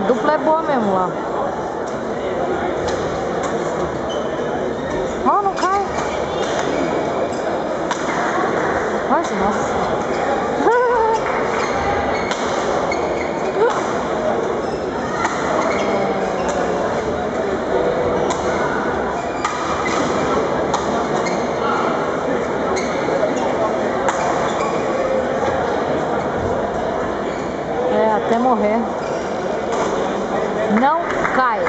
dupla é boa mesmo lá. Oh, não cai. Quase, nossa. É, até morrer. Não cai.